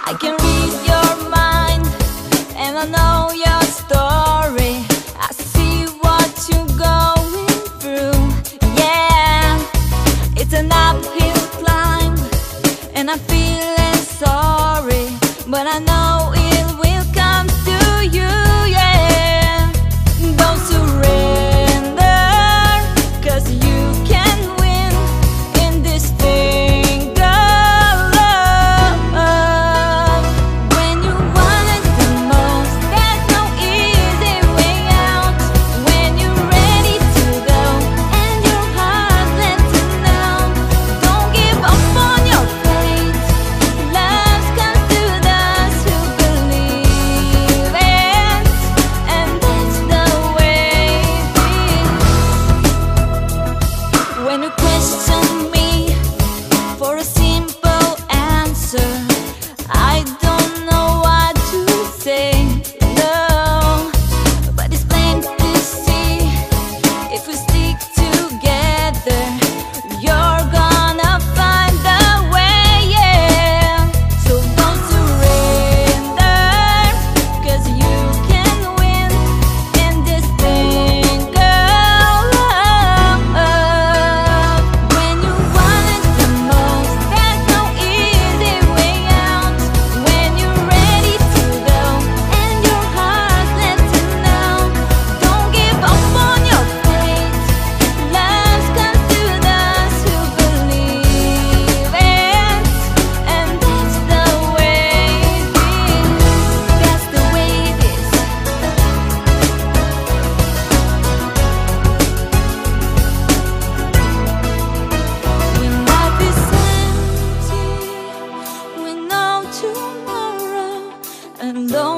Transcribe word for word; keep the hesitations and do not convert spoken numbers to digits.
I can read your mind and I know your story. I see what you're going through. Yeah, it's an uphill climb and I'm feeling sorry, but I know it will come to you. Yeah, don't surrender, 'cause you can win in this thing called love. When you want it the most, there's no easy way out. When you're ready to go and your heart lets you know, don't give up on your fate. Love comes to those who believe it, and that's the way it is. When you question me for a simple answer, I don't know what to say. No, but it's plain to see, if we stick together, you're gonna find a way. Yeah, so don't surrender, 'cause you can win in this thing called love. When you want it the most, there's no easy way out. When you're ready to go and your heart lets you know, don't give up on your fate. Love comes to those who believe it, and that's the way it is. That's the way it is. When life is empty with no tomorrow and no